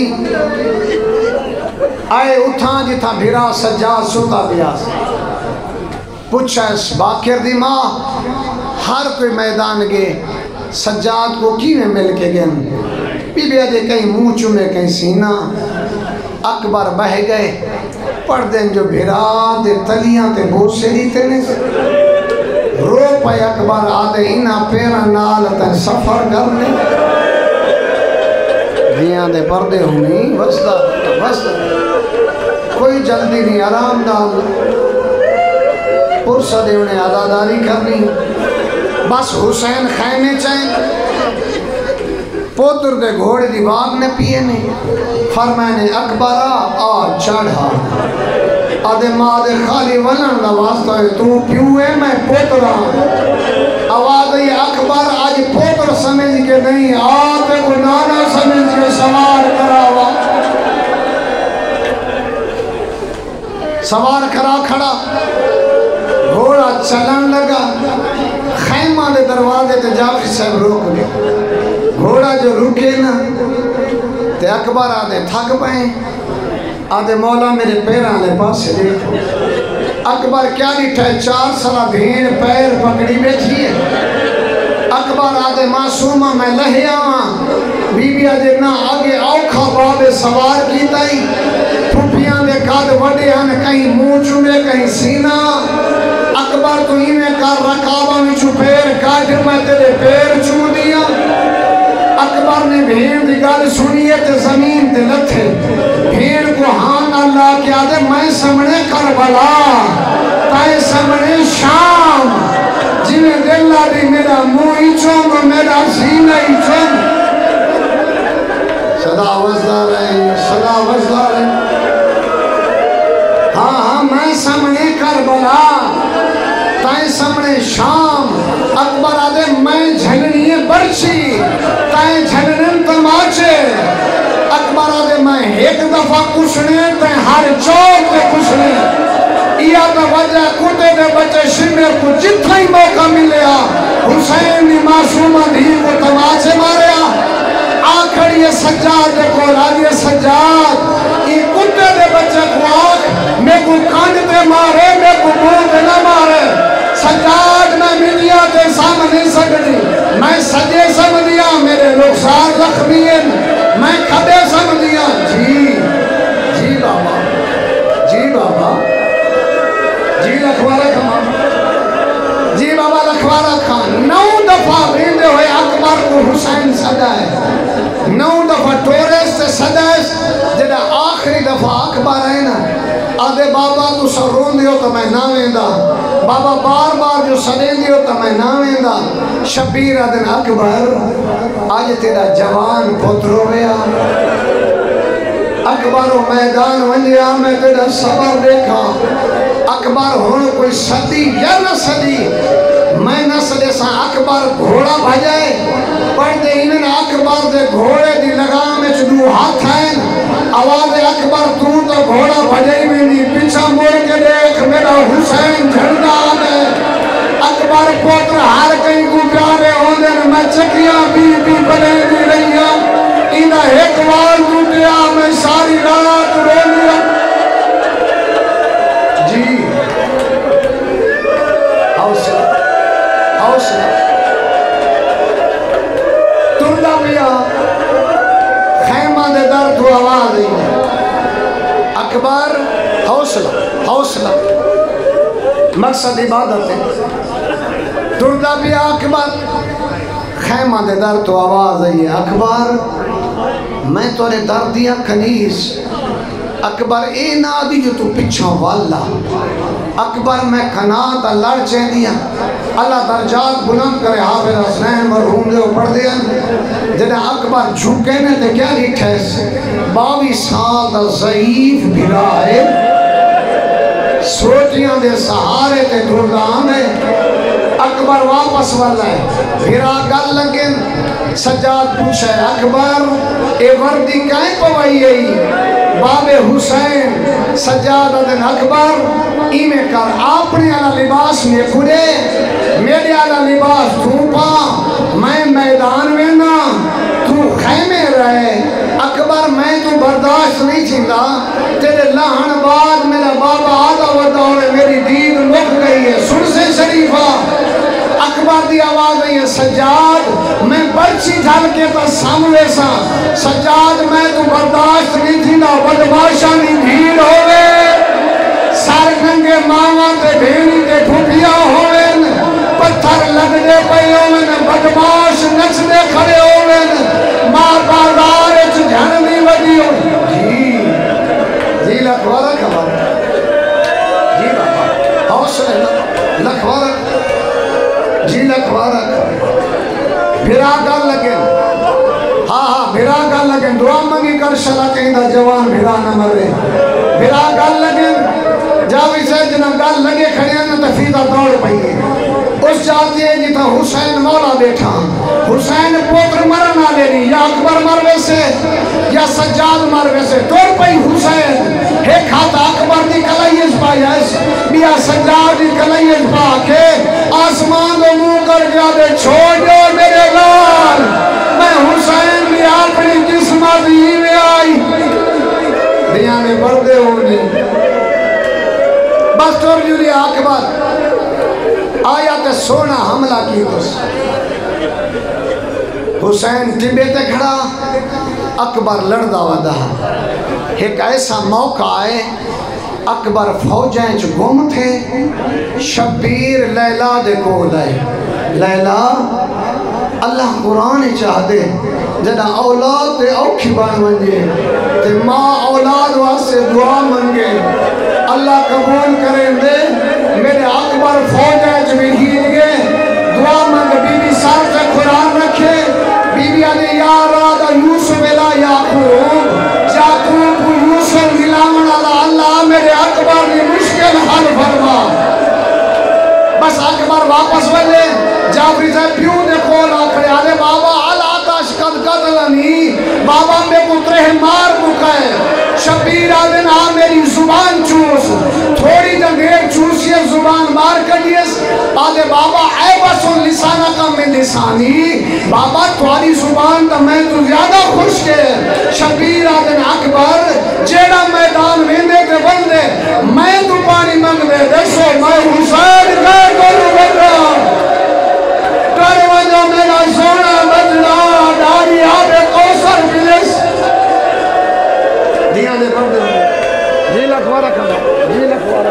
آئے اتھاں جتھا بھیرا سجاد ستا بیاس پوچھا اس باکر دی ماں ہر کوئی میدان گے سجاد کو کی میں مل کے گئن بی بی آجے کہیں منہ چومے کہیں سینہ اکبر بہ گئے پردیں جو بھیرا دے تلیاں تے بہت سے دیتے نے رو پائے اکبر آدھے انہا پیرا نال تے سفر کرنے دیاں دے پردے ہونی وسطہ کوئی جلدی نہیں آرام دال پرسہ دے انہیں عداداری کرنی بس حسین خیمے چاہیں پوتر دے گھوڑے دی باغ نے پیے نہیں فرمائنے اکبرہ آ چڑھا آدھے ماں دے خالی ولن دا واسطہ ہے تو پیوے میں پوترہ آواز ہے اکبر آج پوتر سمجھ کے نہیں آتے کو نانا سمجھ کے سوار کراوا سوار کرا کھڑا گھوڑا چلن لگا خیمہ دے دروازے تے جعفر صاحب روک لے گھوڑا جو رکے نا تے اکبر آدھے تھک پائیں آدھے مولا میرے پیران لے پاس سے دیکھو اکبر کیا لٹھا ہے 4 سالہ بھین پیر پکڑی بیٹھی ہے اکبر آدھے معصومہ میں لہیا بی بی آدھے نا آگے آوکھا بابے سوار کی تائی پھوپیاں دے کاد وڈے ہن کہیں منہ چومے کہیں سینہ اکبر تو ہی میں کر رکابہ میں چھو پیر کاٹ میں تیرے پیر چوم دیا اکبر نے بھیڑ دی گل سنیے تے زمین تے لتھے بھیڑ کو ہاں اللہ کیا دے میں سمنے کربلا تائے سمنے شام جنہیں دلہ دی میرا موئی چوم و میرا سینہ ہی چوم صدا وزدار ہے صدا وزدار ہے ہاں میں سمنے کربلا تائیں سمنے شام اکبر آدھے میں جھلنی برچی تائیں جھلنن تماچے اکبر آدھے میں ایک دفعہ کشنے تائیں ہر چوک دے کشنے یا تو وجہ کتے دے بچے شمیر کو جتنا ہی موقع ملیا حسین نے معصومہ دھی کو تماچے ماریا آکھڑ یہ سجاد دے کو راجی سجاد یہ کتے دے بچے کو آکھ میں کو کانڈ دے مارے میں کو بھوک نہ مارے سجاد میں میڈیا دے سامنے سکتی میں سجے سمدیا میرے رخسار زخمین میں کھبے سمدیا جی بابا جی بابا جی لکھوارہ کھان جی بابا لکھوارہ کھان 9 دفعہ بھیندے ہوئے اکبر کو حسین سجا ہے 9 دفعہ ٹورس سے سجا ہے جدہ آخری دفعہ اکبر ہے نا آدھے بابا تو سر رون دیو تو میں نہ ویندہ بابا بار بار جو سدین دیو تو میں نہ ویندہ شبیر آدھن اکبر آج تیرا جوان پترو ویا اکبر و میدان ونجیا میں تیرا صبر دیکھا اکبر ہونے کوئی صدی یا نہ صدی میں نہ صدی سا اکبر گھوڑا بھجائے پڑھتے انہیں اکبر دے گھوڑے دی لگام میں چدو ہاتھ ہیں آواز اکبر تو گھوڑا بھجائی میں نہیں پیچھا موڑ کے دیکھ میرا حسین جھنڈا آنے اکبر پوتر ہر کہیں کو پیارے ہونے میں چکیاں بی بنے دی رہی ہوں انہیں ایک وار ٹوٹیا میں ساری رات رو لیا جی حوصلہ تردہ بیا خیمہ دے در تو آواز ہی اکبر حوصلہ مقصد عبادت ہے تردہ بیا اکبر خیمہ دے در تو آواز ہے اکبر میں تورے در دیا کنیز اکبر اے نادی جو تو پچھا والا اکبر میں کناتا لڑ چین دیا اللہ درجات بلند کرے حافظ حسنین مرحوم دے پڑھ دیا جنہیں اکبر جھکے نے تے کیا لکھے 22 سال دا ضعیف بھرا ہے سوٹیاں دے سہارے تے دردان ہے اکبر واپس والا ہے بھرا گل لگن سجاد پوچھے اکبر اے وردی کائیں پوائی ہے باب حسین سجاد دن اکبر ایمیں کر اپنے علا لباس میں کھڑے میرے علا لباس تو پا میں میدان میں نا تو خیمے رہے اکبر میں تو برداشت نہیں چیندہ تیرے لہن بعد میرا بابا آدھا وداؤں میری دید مک گئی ہے سن سے شریفہ اکبر دی آواز ہے سجاد میں برچی ڈھال کے تا سامنے سا سجاد میں تو برداشت نہیں تھی نا بدماشا نہیں بھیڑ ہوئے سار گنگے ماما تے بھیڑی تے پھوپیا ہوئے پتھر لگ دے پئی ہوئے بدماش نچ دے کھڑے ہوئے ماں بازار اچھ جھن دی وڈی ہوئے جی لکھوارا کھبار جی بابا حوصلے لکھوارا جی لکھوارا پھر آگا لگے حسین دعا منگی کر شلا کہیں دا جوان بھرا نہ مرے بھرا گل لگے جاوی سے جنہ گل لگے کھڑے ہیں تفیدہ دوڑ پئیے اس جاتی ہے جتا حسین مولا بیٹھا حسین پوتر مرنا لے لی یا اکبر مروے سے یا سجاد مروے سے توڑ پئی حسین ایک ہاتھ اکبر دی کلائیز پائیس بیا سجاد دی کلائیز پا کے آسمان دو منہ کر گیا دے چھوڑ دو میرے لال میں حسین بھی اپنی قسمت ہی میں آئی دنیا میں بردے ہونی بس توڑ جولی اکبر آیات سونا حملہ کی کس حسین ٹبے تے کھڑا اکبر لڑدا ودا ایک ایسا موقع آئے اکبر فوجیں جو گم تھے شبیر لیلہ دے کو لائے لیلہ اللہ قرآن چاہ دے جنہ اولاد دے اوکھی بان منگے تے ماں اولاد واسے دعا منگے اللہ قبول کریں دے میرے اکبر فوجیں جو بھی ہی گئے دعا منگ بی بی سار سے قرآن رکھے بی بی آدھے یا رادہ یوسف الا یعقوب یعقوب کو یوسف ملامن اللہ میرے اکبر نے مشکل حل فرما بس اکبر واپس بلے جابری سے پیوں دے کھول آکھڑے آدھے بابا آتش قد قتلنی بابا میں پترہ مار بکائے شبیر آدھے نا میری زبان چوس تھوڑی جنگیر چوس یہ زبان مار کریس آدھے بابا اے بسن لسانہ کا میں لسانی بابا تھوڑی زبان تا میں تو زیادہ خوش کے شبیر آدھے اکبر جیڑا میدان ویندے تے بندے میں تو پانی منگ دے دیسو میں حسین کر کرو بندہ کر وجہ میرا سونا بجنا ڈاری آبے کوسر فلس دیا دے بندے جی لکھوارا کھڑا جی لکھوارا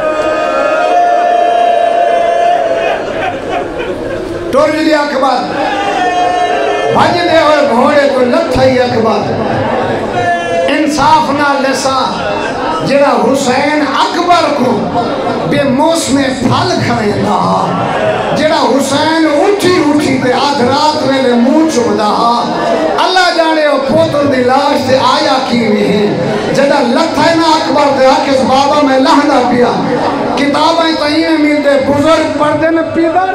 ٹور جلی اکبر بھج دے ہوئے گھوڑے تو لتھائی اکبر انصاف نہ لسا جڑا حسین اکبر کو بے موسم پھل کھڑے رہا جڑا حسین اٹھی اٹھی تے آدھ رات ویلے منہ چم رہا اللہ جانے وہ پوتر دی لاش تے آیا کی بھی ہے جڑا لتھا نا اکبر دے آکس بابا میں لہنا پیا کتابیں تئیے ملتے بزرگ پڑھتے نا پیدر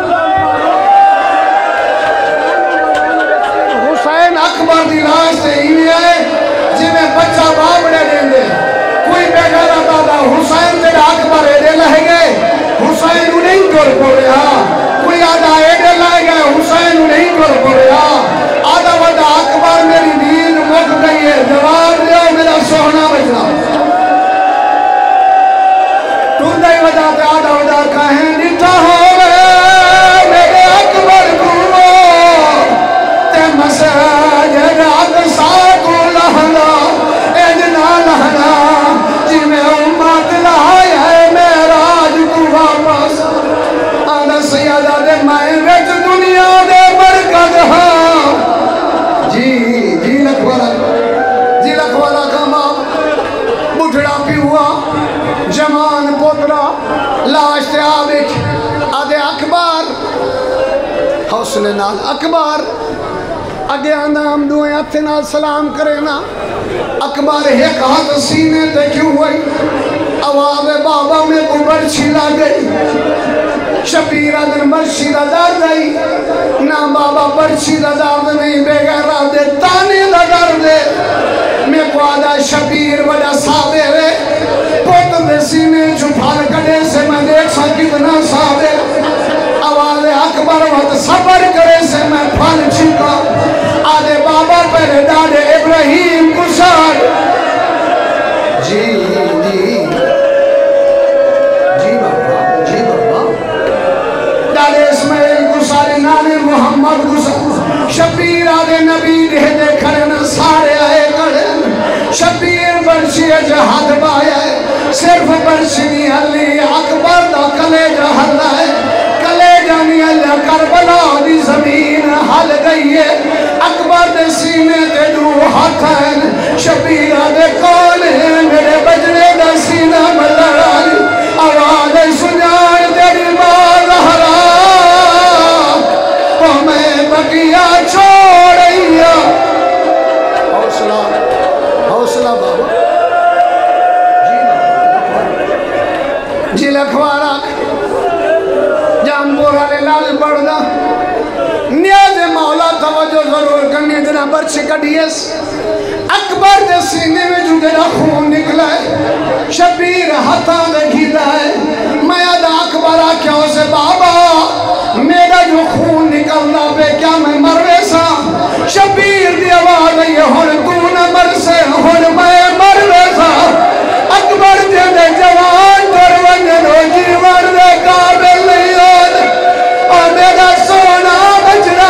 حسین اکبر دی لاش تے ہی ہے جی میں بچہ بابڑے دیں دے کوئی بے گھر آتا تھا حسین تیرا اکبر ایڈے لہے گئے حسین انہیں کر پڑیا کوئی آدھا ایڈے لہے گئے حسین انہیں کر پڑیا آدھا وڈا اکبر میری دین مک گئی ہے جواب دیا میرا سونا بچنا تم دائی وجہ تے آدھا وڈا کہیں نٹھا ہوئے میرے اکبر کو تے مسجد اقصا کو لہنا اجنا لہنا جی میں امت لہائی ہے میراج کو واپس آدھا سیادہ دے میں ویچ دنیا دے برکت ہاں جی لکھوالا کا ماں بڑھڑا پی ہوا جمان پوترا لاش تے آبک آدھے اکبر حوصلے نال اکبر اگے آندہ ہم دوئیں ہتھے نال سلام کرے نا اکبر ایک ہاتھ سینے تے کیوں ہوئی آواز بابا میں کو برچی لگئی شبیرہ دن برچی دا درد آئی نا بابا برچی دا درد نہیں بے گھر دے تانے دا درد دے میں کو آدھا شبیر بڑا صابے رے پوت دے سینے چھپال کڑے سے میں دیکھ سا کتنا صابے آواز اکبر وقت صبر کرے سے میں پھل چھکا آدھے بابا پہلے ڈاڑے ابراہیم کشار جی بابا ڈاڑے اسماعیل کشاری نانے محمد کشار شبیر آدھے نبی دے کھڑے نا سارے آئے کھڑے شبیر برشی جہاد بایا ہے صرف برشی نہیں حلی اکبر دا کلے جہاد ہے کلے جانی اللہ کربلا دی زمین حل گئی ہے اکبر دے سینے تے دو ہاتھ ہے غرور کرنے دینا برچ کڑیس اکبر دے سینے میں جو دینا خون نکلا ہے شبیر ہتھاں دے گھیدا ہے میں ادا اکبر آکھیا اسے بابا میرا جو خون نکلنا پہ کیا میں مر ویسا شبیر دی آواز ہے ہن تو نہ مر سے ہن میں مر ویسا اکبر دے جوان تر ونجن ہو جیون دے قابل نہیں ہو اور میرا سونا بچنا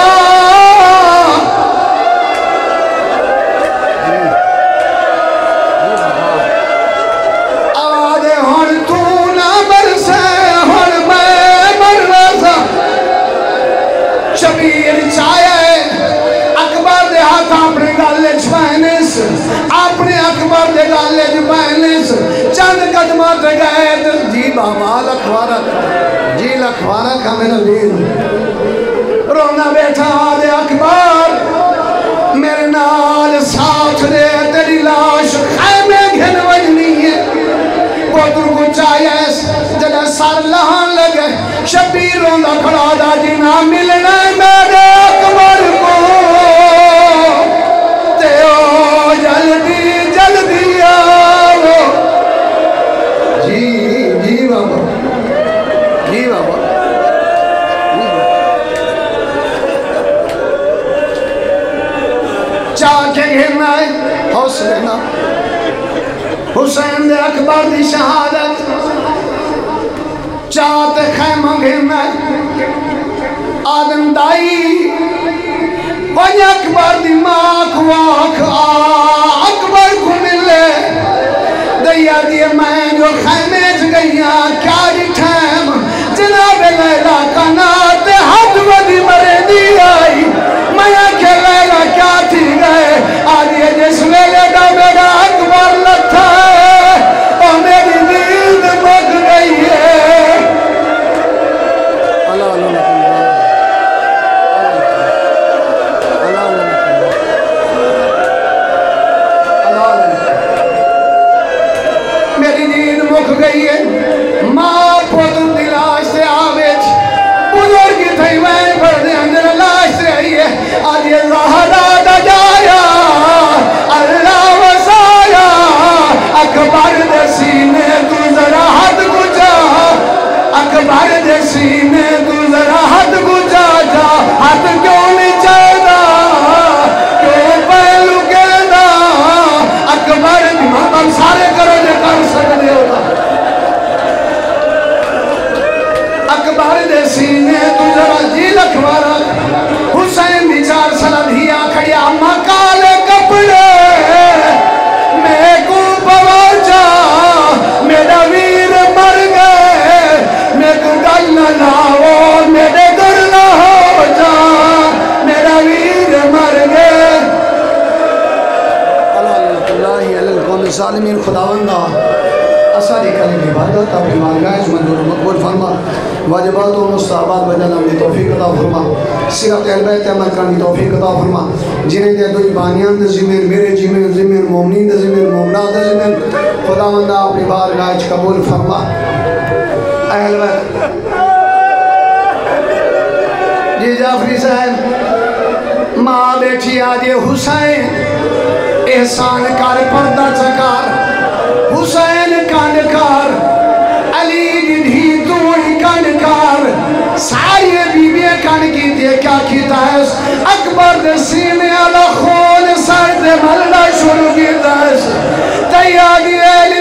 آوازے ہن تو نہ مر سے ہن میں مر ویسا شبیر چاہے اکبر دے ہاتھ اپنے گالے چھپینس اپنے اکبر دے گالے چھپینس چند قدمات گئے جی بابا لکھوارک جی لکھوارک ہمیں نبیر رونا بیٹھا دے اکبر میرے نال ساتھ دے تیری لاش خیمے گھن وجنی ہے پوتر کو چاہیے جنہیں سر لہان لگے شبیر رونا کھڑا دا جنا ملنا میرے اکبر کو تیو جلدی جلدی آو جی بابا جی بابا چاہ کے گھرنا ہے حوصلہ حسین دے اکبر دی شہادت چاہتے خیمہ گھرنا ہے آدم دائی وہی اکبر دی ماک واک اکبر کو ملے دیا دیئے میں جو خیمے گئیاں کیا ٹھیم جناب لیلہ کا نات حد ودی مرے دی آئی میں کہ لیلہ کیا تھی گئے آدھے جس ویلے دا میرا اکبر لتھا ہے اور میری نیند مک گئی ہے میری نیند مک گئی ہے ماں پوتر دی لاش سے آویج بزرگی تھی میں پڑھ دے اندر لاش سے آئی ہے آدھے زہرہ دا جایا اللہ وسایا اکبر دے سینے تو ذرا حد گجا اکبر دے سینے تو ذرا حد گجا جا حد کیوں نہیں چاہتا کیوں پہلو کہنا اکبر دی محمد سارے کرو جے کر سکتے ہوتا اکبر دے سینے تو ذرا جی لکھوارا حسین دی چار سلدھیا کھڑیا مکالے کپڑے میں کو پواچا میرا ویر مر گئے میں کو گل نہ لاؤ میرے گر نہ ہو جا میرا ویر مر گئے اللہ علیہ القوم ظالمین خداوندہ اسالی کلیم عبادت اپنی مانگائش منظور مقبول فرما واجبات و مستحبات بدل ہمیں توفیق عطا فرما سیرت اہل بیت عمل کرنے توفیق عطا فرما جنہیں دے دوئی بانیان دے زمین میرے جمین زمین مومنین دے زمین مومنات دے زمین خداوندہ اپنی بارگاہ قبول فرما اہل بیت جی جعفری صاحب ماں بیٹھی آجے حسین احسان کار پردہ چکار حسین کانکار علی جدھی دوئی کانکار ساری بیوی کان کی دے کیا کیتا ہے اکبر دے سینے علا خون سر دے ملنا شروع کیتا ہے تیاری